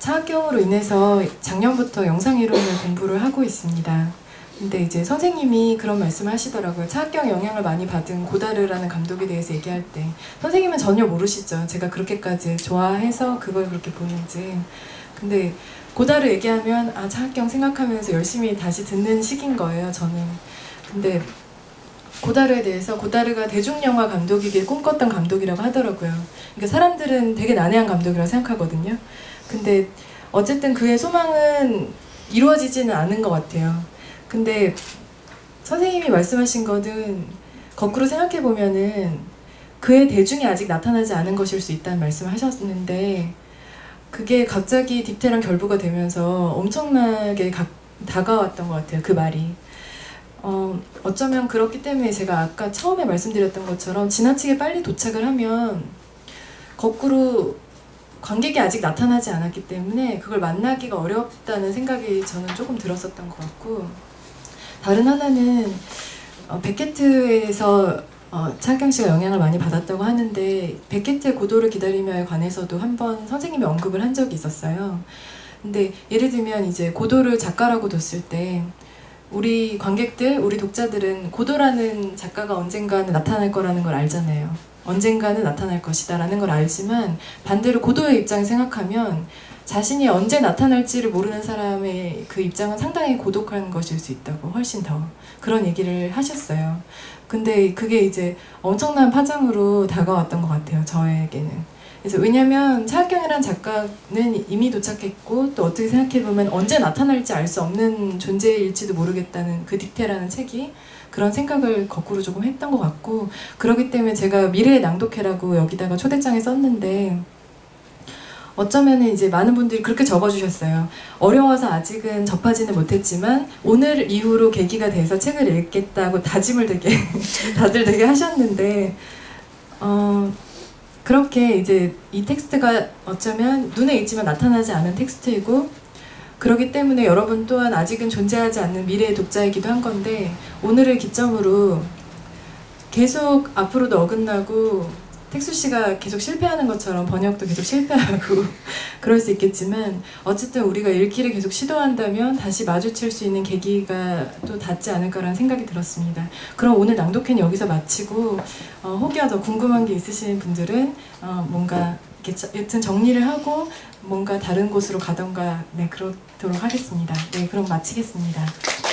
차학경으로 인해서 작년부터 영상이론을 공부를 하고 있습니다. 근데 이제 선생님이 그런 말씀을 하시더라고요. 차학경 영향을 많이 받은 고다르라는 감독에 대해서 얘기할 때 선생님은 전혀 모르시죠. 제가 그렇게까지 좋아해서 그걸 그렇게 보는지. 근데 고다르 얘기하면 아 차학경 생각하면서 열심히 다시 듣는 시기인 거예요, 저는. 근데 고다르에 대해서 고다르가 대중영화 감독이길 꿈꿨던 감독이라고 하더라고요. 그러니까 사람들은 되게 난해한 감독이라고 생각하거든요. 근데 어쨌든 그의 소망은 이루어지지는 않은 것 같아요. 근데 선생님이 말씀하신 거는 거꾸로 생각해보면은 그의 대중이 아직 나타나지 않은 것일 수 있다는 말씀을 하셨는데 그게 갑자기 딕테랑 결부가 되면서 엄청나게 다가왔던 것 같아요. 그 말이. 어쩌면 그렇기 때문에 제가 아까 처음에 말씀드렸던 것처럼 지나치게 빨리 도착을 하면 거꾸로 관객이 아직 나타나지 않았기 때문에 그걸 만나기가 어렵다는 생각이 저는 조금 들었었던 것 같고, 다른 하나는 베케트에서 차학경 씨가 영향을 많이 받았다고 하는데 베케트의 고도를 기다리며에 관해서도 한번 선생님이 언급을 한 적이 있었어요. 근데 예를 들면 이제 고도를 작가라고 뒀을 때 우리 관객들, 우리 독자들은 고도라는 작가가 언젠가는 나타날 거라는 걸 알잖아요. 언젠가는 나타날 것이다 라는 걸 알지만 반대로 고도의 입장을 생각하면 자신이 언제 나타날지를 모르는 사람의 그 입장은 상당히 고독한 것일 수 있다고, 훨씬 더 그런 얘기를 하셨어요. 근데 그게 이제 엄청난 파장으로 다가왔던 것 같아요, 저에게는. 그래서 왜냐면 차학경이라는 작가는 이미 도착했고 또 어떻게 생각해보면 언제 나타날지 알 수 없는 존재일지도 모르겠다는 그 딕테라는 책이 그런 생각을 거꾸로 조금 했던 것 같고, 그렇기 때문에 제가 미래의 낭독회라고 여기다가 초대장에 썼는데 어쩌면 이제 많은 분들이 그렇게 적어주셨어요. 어려워서 아직은 접하지는 못했지만 오늘 이후로 계기가 돼서 책을 읽겠다고 다짐을 되게 다들 되게 하셨는데 그렇게 이제 이 텍스트가 어쩌면 눈에 있지만 나타나지 않은 텍스트이고, 그렇기 때문에 여러분 또한 아직은 존재하지 않는 미래의 독자이기도 한 건데 오늘을 기점으로 계속 앞으로도 어긋나고 택수 씨가 계속 실패하는 것처럼 번역도 계속 실패하고 그럴 수 있겠지만 어쨌든 우리가 읽기를 계속 시도한다면 다시 마주칠 수 있는 계기가 또 닿지 않을까라는 생각이 들었습니다. 그럼 오늘 낭독회는 여기서 마치고 혹여 더 궁금한 게 있으신 분들은 뭔가 이렇게 여튼 정리를 하고 뭔가 다른 곳으로 가던가 네 그렇도록 하겠습니다. 네 그럼 마치겠습니다.